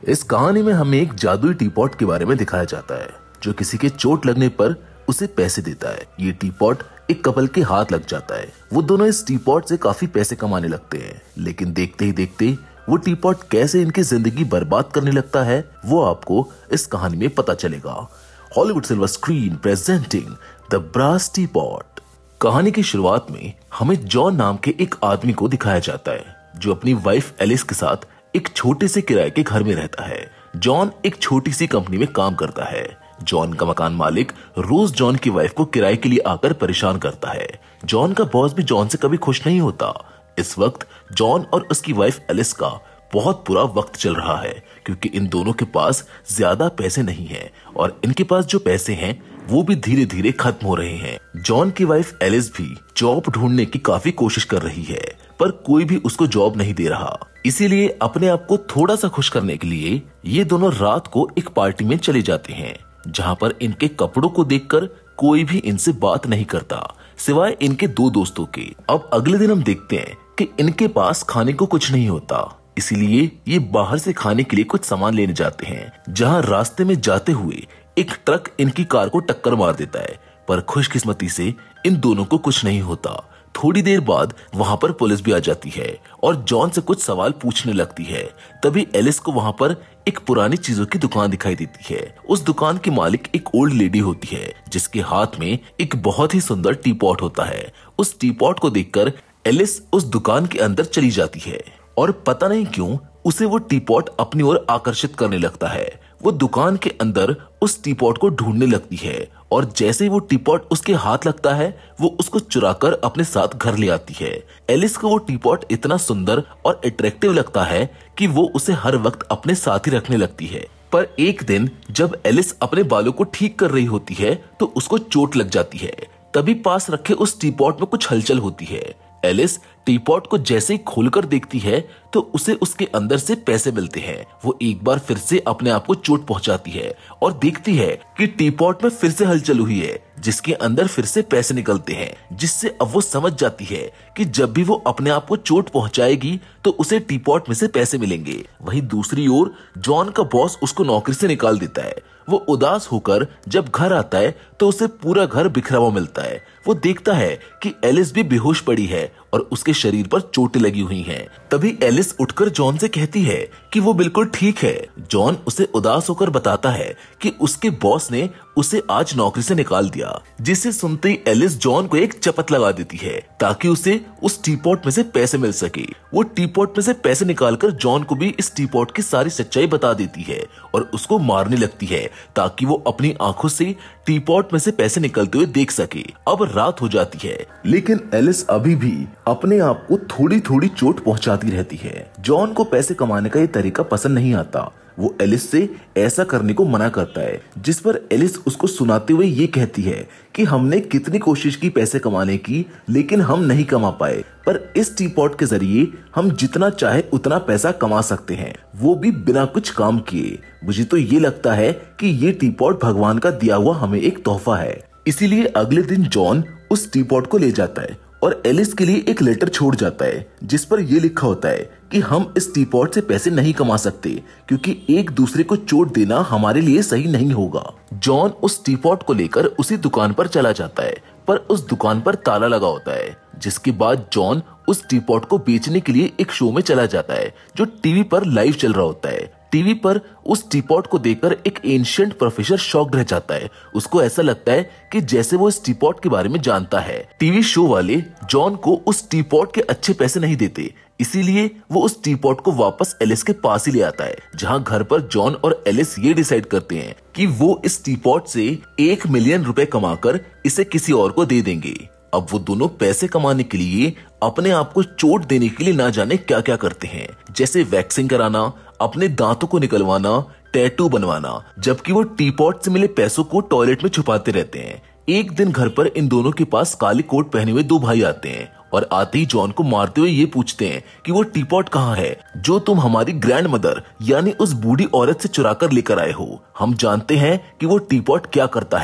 इस कहानी में हमें एक जादुई टीपॉट के बारे में दिखाया जाता है जो किसी के चोट लगने पर उसे पैसे देता है। ये टीपॉट एक कपल के हाथ लग जाता है। वो दोनों इस टीपॉट से काफी पैसे कमाने लगते हैं, लेकिन देखते ही देखते वो टीपॉट कैसे इनकी जिंदगी बर्बाद करने लगता है वो आपको इस कहानी में पता चलेगा। Hollywood silver screen presenting the brass teapot. कहानी की शुरुआत में हमें जॉन नाम के एक आदमी को दिखाया जाता है जो अपनी वाइफ एलिस के साथ एक छोटे से किराए के घर में रहता है। जॉन एक छोटी सी कंपनी में काम करता है। जॉन का मकान मालिक रोज जॉन की वाइफ को किराए के लिए आकर परेशान करता है। जॉन का बॉस भी जॉन से कभी खुश नहीं होता। इस वक्त जॉन और उसकी वाइफ एलिस का बहुत बुरा वक्त चल रहा है क्योंकि इन दोनों के पास ज्यादा पैसे नहीं हैं और इनके पास जो पैसे हैं वो भी धीरे धीरे खत्म हो रहे हैं। जॉन की वाइफ एलिस भी जॉब ढूंढने की काफी कोशिश कर रही है पर कोई भी उसको जॉब नहीं दे रहा। इसीलिए अपने आप को थोड़ा सा खुश करने के लिए ये दोनों रात को एक पार्टी में चले जाते हैं जहां पर इनके कपड़ों को देखकर कोई भी इनसे बात नहीं करता सिवाय इनके दो दोस्तों के। अब अगले दिन हम देखते हैं कि इनके पास खाने को कुछ नहीं होता, इसीलिए ये बाहर से खाने के लिए कुछ सामान लेने जाते हैं। जहां रास्ते में जाते हुए एक ट्रक इनकी कार को टक्कर मार देता है पर खुशकिस्मती से इन दोनों को कुछ नहीं होता। थोड़ी देर बाद वहां पर पुलिस भी आ जाती है और जॉन से कुछ सवाल पूछने लगती है। तभी एलिस को वहां पर एक पुरानी चीजों की दुकान दिखाई देती है। उस दुकान की मालिक एक ओल्ड लेडी होती है जिसके हाथ में एक बहुत ही सुंदर टीपॉट होता है। उस टीपॉट को देखकर एलिस उस दुकान के अंदर चली जाती है और पता नहीं क्यों उसे वो टीपॉट अपनी ओर आकर्षित करने लगता है। वो दुकान के अंदर उस टीपॉट को ढूंढने लगती है और जैसे ही वो टीपॉट उसके हाथ लगता है वो उसको चुराकर अपने साथ घर ले आती है। एलिस को वो टीपॉट इतना सुंदर और अट्रैक्टिव लगता है कि वो उसे हर वक्त अपने साथ ही रखने लगती है। पर एक दिन जब एलिस अपने बालों को ठीक कर रही होती है तो उसको चोट लग जाती है। तभी पास रखे उस टीपॉट में कुछ हलचल होती है। एलिस टीपॉट को जैसे ही खोलकर देखती है तो उसे उसके अंदर से पैसे मिलते हैं। वो एक बार फिर से अपने आप को चोट पहुंचाती है और देखती है कि टीपॉट में फिर से हलचल हुई है जिसके अंदर फिर से पैसे निकलते हैं, जिससे अब वो समझ जाती है कि जब भी वो अपने आप को चोट पहुंचाएगी तो उसे टीपॉट में से पैसे मिलेंगे। वहीं दूसरी ओर जॉन का बॉस उसको नौकरी से निकाल देता है। वो उदास होकर जब घर आता है तो उसे पूरा घर बिखरा हुआ मिलता है। वो देखता है कि एलिस भी बेहोश पड़ी है और उसके शरीर पर चोटें लगी हुई हैं। तभी एलिस उठकर जॉन से कहती है कि वो बिल्कुल ठीक है। जॉन उसे उदास होकर बताता है कि उसके बॉस ने उसे आज नौकरी से निकाल दिया, जिसे सुनते ही एलिस जॉन को एक चपत लगा देती है ताकि उसे उस टीपॉट में से पैसे मिल सके। वो टीपॉट में से पैसे निकालकर जॉन को भी इस टीपॉट की सारी सच्चाई बता देती है और उसको मारने लगती है ताकि वो अपनी आंखों से टीपॉट में से पैसे निकलते हुए देख सके। अब रात हो जाती है लेकिन एलिस अभी भी अपने आप को थोड़ी थोड़ी चोट पहुंचाती रहती है। जॉन को पैसे कमाने का ये तरीका पसंद नहीं आता। वो एलिस से ऐसा करने को मना करता है, जिस पर एलिस उसको सुनाते हुए ये कहती है कि हमने कितनी कोशिश की पैसे कमाने की लेकिन हम नहीं कमा पाए, पर इस टीपॉट के जरिए हम जितना चाहे उतना पैसा कमा सकते हैं, वो भी बिना कुछ काम किए। मुझे तो ये लगता है कि ये टीपॉट भगवान का दिया हुआ हमें एक तोहफा है। इसीलिए अगले दिन जॉन उस टीपॉट को ले जाता है और एलिस के लिए एक लेटर छोड़ जाता है जिस पर यह लिखा होता है कि हम इस टीपॉट से पैसे नहीं कमा सकते क्योंकि एक दूसरे को चोट देना हमारे लिए सही नहीं होगा। जॉन उस टीपॉट को लेकर उसी दुकान पर चला जाता है पर उस दुकान पर ताला लगा होता है, जिसके बाद जॉन उस टीपॉट को बेचने के लिए एक शो में चला जाता है जो टीवी पर लाइव चल रहा होता है। टीवी पर उस टीपॉट को देखकर एक एंशिएंट प्रोफेसर शॉक्ड रह जाता है। उसको ऐसा लगता है कि जैसे वो इस टीपॉट के बारे में जानता है। टीवी शो वाले जॉन को उस टीपॉट के अच्छे पैसे नहीं देते, इसीलिए वो उस टीपॉट को वापस एलिस के पास ही ले आता है, जहां घर पर जॉन और एलिस ये डिसाइड करते हैं कि वो इस टीपॉट से 1 मिलियन रुपए कमाकर इसे किसी और को दे देंगे। अब वो दोनों पैसे कमाने के लिए अपने आप को चोट देने के लिए ना जाने क्या क्या करते हैं, जैसे वैक्सिंग कराना, अपने दांतों को निकलवाना, टैटू बनवाना, जबकि वो टीपॉट से मिले पैसों को टॉयलेट में छुपाते रहते हैं। एक दिन घर पर इन दोनों के पास काले कोट पहने हुए दो भाई आते हैं और आते ही जॉन को मारते हुए ये पूछते हैं कि वो टीपॉट कहाँ है जो तुम हमारी ग्रैंड मदर यानी उस बूढ़ी औरत से चुरा कर लेकर आए हो। हम जानते हैं कि वो टीपॉट क्या करता है।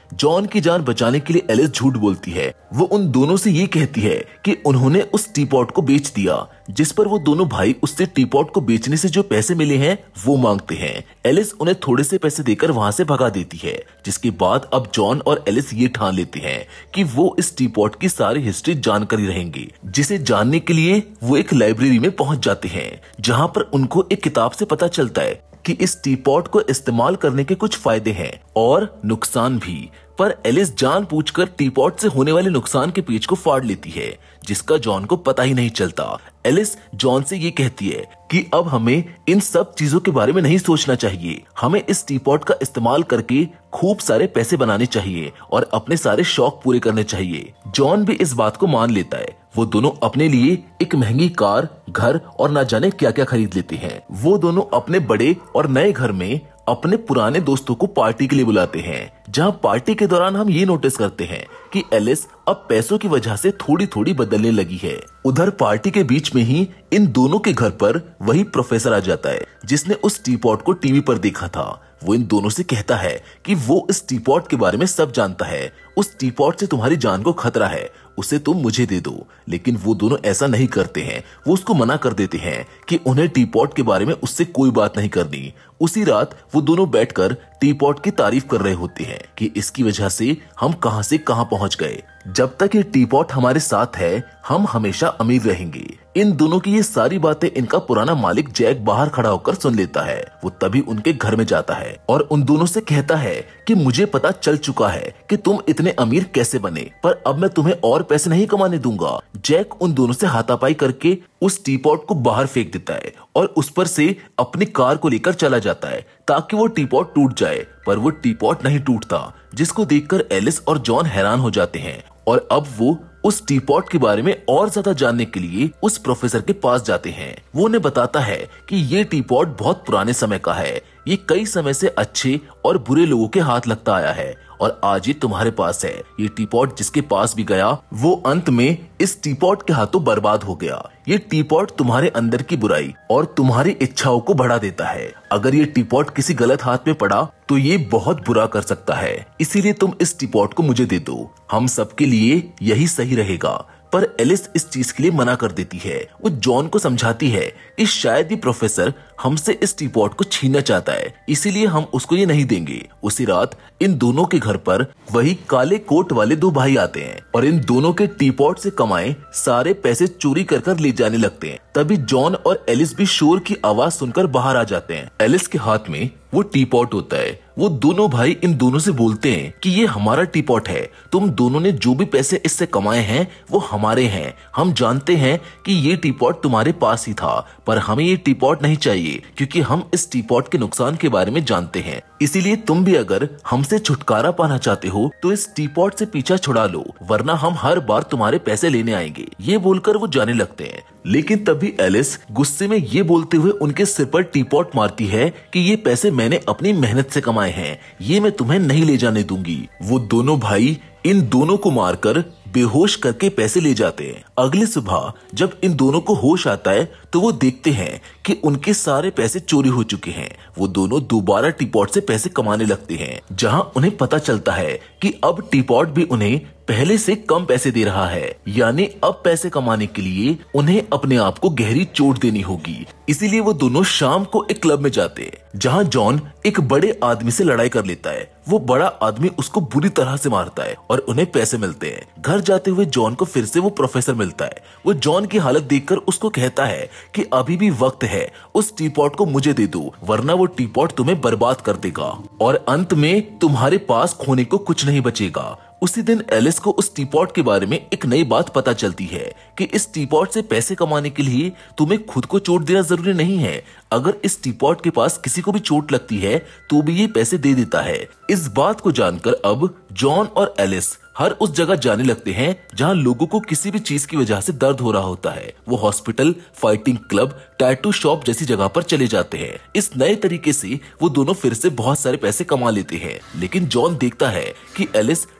जॉन की जान बचाने के लिए एलिस झूठ बोलती है। वो उन दोनों से ये कहती है कि उन्होंने उस टीपॉट को बेच दिया, जिस पर वो दोनों भाई उससे टीपॉट को बेचने से जो पैसे मिले हैं वो मांगते हैं। एलिस उन्हें थोड़े से पैसे देकर वहां से भगा देती है, जिसके बाद अब जॉन और एलिस ये ठान लेते हैं कि वो इस टीपॉट की सारी हिस्ट्री जानकर ही रहेंगे, जिसे जानने के लिए वो एक लाइब्रेरी में पहुंच जाते हैं, जहां पर उनको एक किताब से पता चलता है कि इस टीपॉट को इस्तेमाल करने के कुछ फायदे हैं और नुकसान भी। पर एलिस जानबूझकर टीपॉट से होने वाले नुकसान के पेज को फाड़ लेती है, जिसका जॉन को पता ही नहीं चलता। एलिस जॉन से ये कहती है कि अब हमें इन सब चीजों के बारे में नहीं सोचना चाहिए, हमें इस टीपॉट का इस्तेमाल करके खूब सारे पैसे बनाने चाहिए और अपने सारे शौक पूरे करने चाहिए। जॉन भी इस बात को मान लेता है। वो दोनों अपने लिए एक महंगी कार, घर और ना जाने क्या क्या खरीद लेते हैं। वो दोनों अपने बड़े और नए घर में अपने पुराने दोस्तों को पार्टी के लिए बुलाते हैं, जहां पार्टी के दौरान हम ये नोटिस करते हैं कि एलिस अब पैसों की वजह से थोड़ी थोड़ी बदलने लगी है। उधर पार्टी के बीच में ही इन दोनों के घर पर वही प्रोफेसर आ जाता है, जिसने उस टीपॉट को टीवी पर देखा था। वो इन दोनों से कहता है कि वो इस टीपॉट के बारे में सब जानता है, उस टीपॉट से तुम्हारी जान को खतरा है, उसे तुम मुझे दे दो। लेकिन वो दोनों ऐसा नहीं करते हैं। वो उसको मना कर देते हैं कि उन्हें टीपॉट के बारे में उससे कोई बात नहीं करनी। उसी रात वो दोनों बैठकर टीपॉट की तारीफ कर रहे होते हैं कि इसकी वजह से हम कहां से कहां पहुंच गए। जब तक ये टीपॉट हमारे साथ है हम हमेशा अमीर रहेंगे। इन दोनों की ये सारी बातें इनका पुराना मालिक जैक बाहर खड़ा होकर सुन लेता है। वो तभी उनके घर में जाता है और उन दोनों से कहता है कि मुझे पता चल चुका है कि तुम इतने अमीर कैसे बने, पर अब मैं तुम्हें और पैसे नहीं कमाने दूंगा। जैक उन दोनों से हाथापाई करके उस टीपॉट को बाहर फेंक देता है और उस पर से अपनी कार को लेकर चला जाता है ताकि वो टीपॉट टूट जाए, पर वो टीपॉट नहीं टूटता, जिसको देखकर एलिस और जॉन हैरान हो जाते हैं और अब वो उस टीपॉट के बारे में और ज्यादा जानने के लिए उस प्रोफेसर के पास जाते हैं। वो उन्हें बताता है कि ये टीपॉट बहुत पुराने समय का है, ये कई समय से अच्छे और बुरे लोगों के हाथ लगता आया है और आज ये तुम्हारे पास है। ये टीपॉट जिसके पास भी गया वो अंत में इस टीपॉट के हाथों बर्बाद हो गया। ये टीपॉट तुम्हारे अंदर की बुराई और तुम्हारी इच्छाओं को बढ़ा देता है। अगर ये टीपॉट किसी गलत हाथ में पड़ा तो ये बहुत बुरा कर सकता है, इसीलिए तुम इस टीपॉट को मुझे दे दो, हम सबके लिए यही सही रहेगा। पर एलिस इस चीज के लिए मना कर देती है। वो जॉन को समझाती है कि शायद ये प्रोफेसर हमसे इस टीपॉट को छीनना चाहता है, इसीलिए हम उसको ये नहीं देंगे। उसी रात इन दोनों के घर पर वही काले कोट वाले दो भाई आते हैं और इन दोनों के टीपॉट से कमाए सारे पैसे चोरी कर ले जाने लगते हैं। तभी जॉन और एलिस भी शोर की आवाज सुनकर बाहर आ जाते हैं। एलिस के हाथ में वो टीपॉट होता है। वो दोनों भाई इन दोनों से बोलते हैं कि ये हमारा टीपॉट है, तुम दोनों ने जो भी पैसे इससे कमाए हैं वो हमारे हैं। हम जानते हैं कि ये टीपॉट तुम्हारे पास ही था, पर हमें ये टीपॉट नहीं चाहिए क्योंकि हम इस टीपॉट के नुकसान के बारे में जानते हैं। इसीलिए तुम भी अगर हमसे छुटकारा पाना चाहते हो तो इस टीपॉट से पीछा छुड़ा लो, वरना हम हर बार तुम्हारे पैसे लेने आएंगे। ये बोलकर वो जाने लगते हैं। लेकिन तभी एलिस गुस्से में ये बोलते हुए उनके सिर पर टीपॉट मारती है कि ये पैसे मैंने अपनी मेहनत से कमाए हैं, ये मैं तुम्हें नहीं ले जाने दूंगी। वो दोनों भाई इन दोनों को मारकर बेहोश करके पैसे ले जाते हैं। अगली सुबह जब इन दोनों को होश आता है तो वो देखते हैं कि उनके सारे पैसे चोरी हो चुके हैं। वो दोनों दोबारा टीपॉट से पैसे कमाने लगते हैं, जहां उन्हें पता चलता है कि अब टीपॉट भी उन्हें पहले से कम पैसे दे रहा है, यानी अब पैसे कमाने के लिए उन्हें अपने आप को गहरी चोट देनी होगी। इसीलिए वो दोनों शाम को एक क्लब में जाते हैं, जहां जॉन एक बड़े आदमी से लड़ाई कर लेता है। वो बड़ा आदमी उसको बुरी तरह से मारता है और उन्हें पैसे मिलते हैं। घर जाते हुए जॉन को फिर से वो प्रोफेसर मिलता है। वो जॉन की हालत देखकर उसको कहता है कि अभी भी वक्त है, उस टीपॉट को मुझे दे दो, वरना वो टीपॉट तुम्हें बर्बाद कर देगा और अंत में तुम्हारे पास खोने को कुछ नहीं बचेगा। उसी दिन एलिस को उस टीपॉट के बारे में एक नई बात पता चलती है कि इस टीपॉट से पैसे कमाने के लिए तुम्हें खुद को चोट देना जरूरी नहीं है। अगर इस टीपॉट के पास किसी को भी चोट लगती है तो भी ये पैसे दे देता है। इस बात को जानकर अब जॉन और एलिस हर उस जगह जाने लगते हैं जहां लोगों को किसी भी चीज की वजह से दर्द हो रहा होता है। वो hospital, fighting club, tattoo shop जैसी जगह पर चले जाते हैं। इस नए तरीके से वो दोनों फिर से बहुत सारे पैसे कमा लेते हैं। लेकिन जॉन देखता है कि एलिस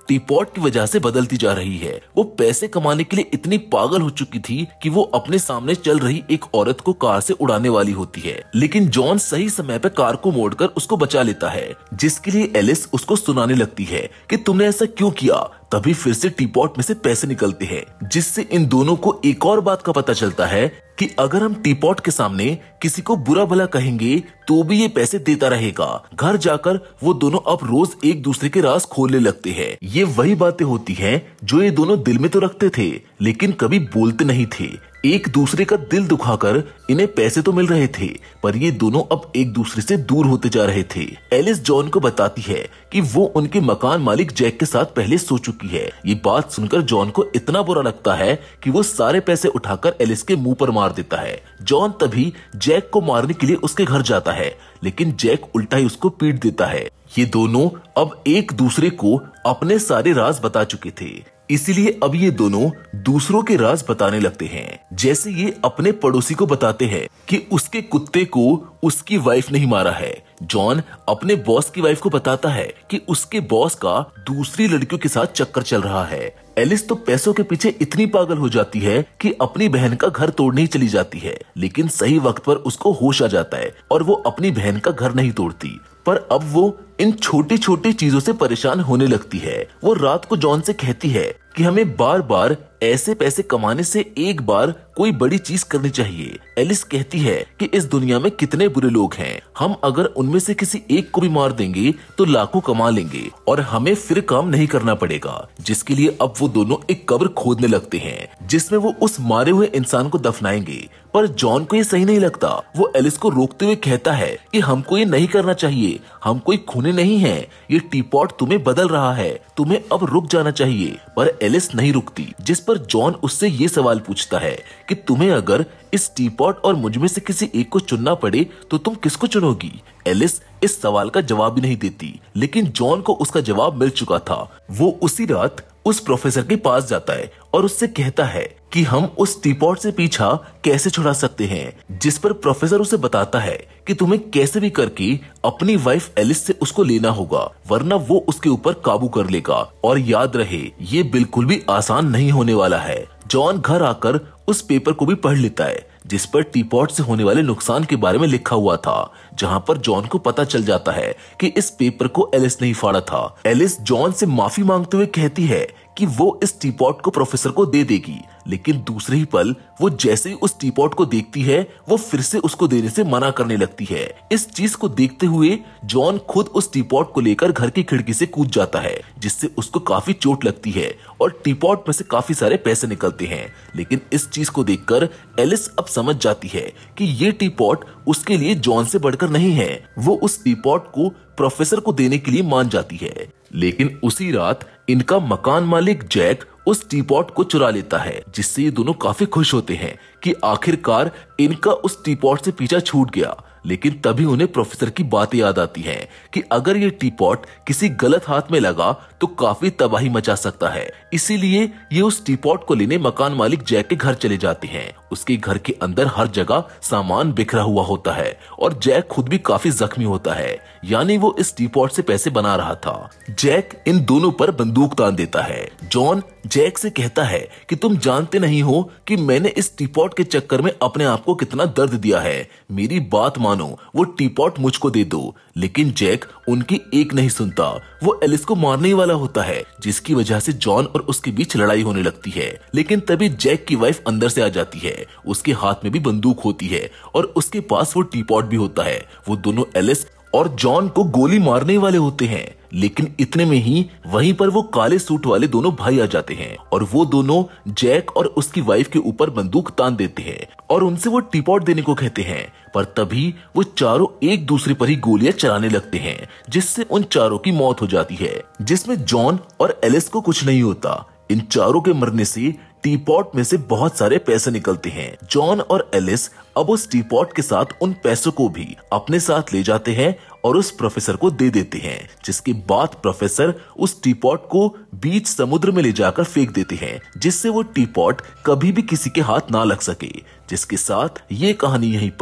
टीपॉट की वजह से बदलती जा रही है। वो पैसे कमाने के लिए इतनी पागल हो चुकी थी कि वो अपने सामने चल रही एक औरत को कार से उड़ाने वाली होती है, लेकिन जॉन सही समय पे कार को मोड़कर उसको बचा लेता है, जिसके लिए एलिस उसको सुनाने लगती है कि तुमने ऐसा क्यों किया। तभी फिर से टीपॉट में से पैसे निकलते हैं, जिससे इन दोनों को एक और बात का पता चलता है कि अगर हम टीपॉट के सामने किसी को बुरा भला कहेंगे तो भी ये पैसे देता रहेगा। घर जाकर वो दोनों अब रोज एक दूसरे के राज खोलने लगते हैं। ये वही बातें होती हैं जो ये दोनों दिल में तो रखते थे लेकिन कभी बोलते नहीं थे। एक दूसरे का दिल दुखाकर इन्हें पैसे तो मिल रहे थे, पर ये दोनों अब एक दूसरे से दूर होते जा रहे थे। एलिस जॉन को बताती है कि वो उनके मकान मालिक जैक के साथ पहले सो चुकी है। ये बात सुनकर जॉन को इतना बुरा लगता है कि वो सारे पैसे उठाकर एलिस के मुंह पर मार देता है। जॉन तभी जैक को मारने के लिए उसके घर जाता है, लेकिन जैक उल्टा ही उसको पीट देता है। ये दोनों अब एक दूसरे को अपने सारे राज बता चुके थे, इसीलिए अब ये दोनों दूसरों के राज बताने लगते हैं। जैसे ये अपने पड़ोसी को बताते हैं कि उसके कुत्ते को उसकी वाइफ नहीं मारा है। जॉन अपने बॉस की वाइफ को बताता है कि उसके बॉस का दूसरी लड़कियों के साथ चक्कर चल रहा है। एलिस तो पैसों के पीछे इतनी पागल हो जाती है कि अपनी बहन का घर तोड़ने ही चली जाती है, लेकिन सही वक्त पर उसको होश आ जाता है और वो अपनी बहन का घर नहीं तोड़ती। पर अब वो इन छोटी छोटी चीजों से परेशान होने लगती है। वो रात को जॉन से कहती है कि हमें बार बार ऐसे पैसे कमाने से एक बार कोई बड़ी चीज करनी चाहिए। एलिस कहती है कि इस दुनिया में कितने बुरे लोग हैं, हम अगर उनमें से किसी एक को भी मार देंगे तो लाखों कमा लेंगे और हमें फिर काम नहीं करना पड़ेगा। जिसके लिए अब वो दोनों एक कब्र खोदने लगते हैं, जिसमें वो उस मारे हुए इंसान को दफनाएंगे। पर जॉन को ये सही नहीं लगता। वो एलिस को रोकते हुए कहता है कि हमको ये नहीं करना चाहिए, हम कोई खूनी नहीं है, ये टीपॉट तुम्हें बदल रहा है, तुम्हें अब रुक जाना चाहिए। पर एलिस नहीं रुकती, जिस पर जॉन उससे ये सवाल पूछता है कि तुम्हें अगर इस टीपॉट और मुझ में से किसी एक को चुनना पड़े तो तुम किसको चुनोगी। एलिस इस सवाल का जवाब भी नहीं देती, लेकिन जॉन को उसका जवाब मिल चुका था। वो उसी रात उस प्रोफेसर के पास जाता है और उससे कहता है कि हम उस टीपॉट से पीछा कैसे छुड़ा सकते हैं, जिस पर प्रोफेसर उसे बताता है कि तुम्हें कैसे भी करके अपनी वाइफ एलिस से उसको लेना होगा, वरना वो उसके ऊपर काबू कर लेगा। और याद रहे, ये बिल्कुल भी आसान नहीं होने वाला है। जॉन घर आकर उस पेपर को भी पढ़ लेता है जिस पर टीपॉट से होने वाले नुकसान के बारे में लिखा हुआ था, जहां पर जॉन को पता चल जाता है कि इस पेपर को एलिस नहीं फाड़ा था। एलिस जॉन से माफी मांगते हुए कहती है कि वो इस टीपॉट को प्रोफेसर को दे देगी, लेकिन दूसरे ही पल वो जैसे ही उस टीपॉट को देखती है वो फिर से उसको देने से मना करने लगती है। इस चीज को देखते हुए जॉन खुद उस टीपॉट को लेकर घर की खिड़की से कूद जाता है, जिससे उसको काफी चोट लगती है और टीपॉट में से काफी सारे पैसे निकलते हैं। लेकिन इस चीज को देखकर एलिस अब समझ जाती है कि ये टीपॉट उसके लिए जॉन से बढ़कर नहीं है। वो उस टीपॉट को प्रोफेसर को देने के लिए मान जाती है। लेकिन उसी रात इनका मकान मालिक जैक उस टीपॉट को चुरा लेता है, जिससे ये दोनों काफी खुश होते हैं कि आखिरकार इनका उस टीपॉट से पीछा छूट गया। लेकिन तभी उन्हें प्रोफेसर की बात याद आती है कि अगर ये टीपॉट किसी गलत हाथ में लगा तो काफी तबाही मचा सकता है। इसीलिए ये उस टीपॉट को लेने मकान मालिक जैक के घर चले जाते हैं। उसके घर के अंदर हर जगह सामान बिखरा हुआ होता है और जैक खुद भी काफी जख्मी होता है, यानी वो इस टीपॉट से पैसे बना रहा था। जैक इन दोनों पर बंदूक तान देता है। जॉन जैक से कहता है कि तुम जानते नहीं हो कि मैंने इस टीपॉट के चक्कर में अपने आप को कितना दर्द दिया है, मेरी बात मानो, वो टीपॉट मुझको दे दो। लेकिन जैक उनकी एक नहीं सुनता। वो एलिस को मारने वाला होता है, जिसकी वजह से जॉन और उसके बीच लड़ाई होने लगती है। लेकिन तभी जैक की वाइफ अंदर से आ जाती है। उसके हाथ में भी बंदूक होती है और उसके पास वो टीपॉट भी होता है। वो दोनों एलिस और जॉन को गोली मारने वाले होते हैं, लेकिन इतने में ही वहीं पर वो काले सूट वाले दोनों भाई आ जाते हैं और वो दोनों जैक और उसकी वाइफ के ऊपर बंदूक तान देते हैं और उनसे वो टीपॉट देने को कहते हैं। पर तभी वो चारों एक दूसरे पर ही गोलियां चलाने लगते हैं, जिससे उन चारों की मौत हो जाती है, जिसमें जॉन और एलिस को कुछ नहीं होता। इन चारों के मरने से टीपॉट में से बहुत सारे पैसे निकलते हैं। जॉन और एलिस अब उस टीपॉट के साथ उन पैसों को भी अपने साथ ले जाते हैं और उस प्रोफेसर को दे देते हैं, जिसके बाद प्रोफेसर उस टीपॉट को बीच समुद्र में ले जाकर फेंक देते हैं, जिससे वो टीपॉट कभी भी किसी के हाथ ना लग सके। जिसके साथ ये कहानी यहीं पर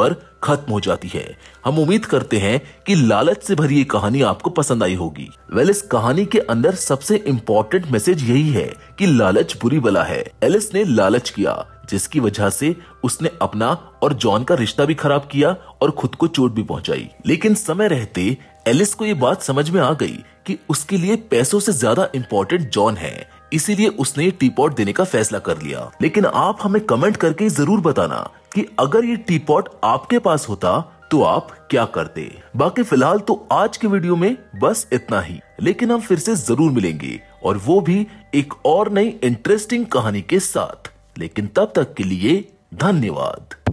खत्म हो जाती है। हम उम्मीद करते हैं कि लालच से भरी ये कहानी आपको पसंद आई होगी। इस कहानी के अंदर सबसे इम्पोर्टेंट मैसेज यही है कि लालच बुरी बला है। एलिस ने लालच किया, जिसकी वजह से उसने अपना और जॉन का रिश्ता भी खराब किया और खुद को चोट भी पहुंचाई। लेकिन समय रहते एलिस को ये बात समझ में आ गई कि उसके लिए पैसों से ज्यादा इम्पोर्टेंट जॉन है, इसीलिए उसने ये टी पॉट देने का फैसला कर लिया। लेकिन आप हमें कमेंट करके जरूर बताना कि अगर ये टी पॉट आपके पास होता तो आप क्या करते। बाकी फिलहाल तो आज के वीडियो में बस इतना ही, लेकिन हम फिर से जरूर मिलेंगे और वो भी एक और नई इंटरेस्टिंग कहानी के साथ। लेकिन तब तक के लिए धन्यवाद।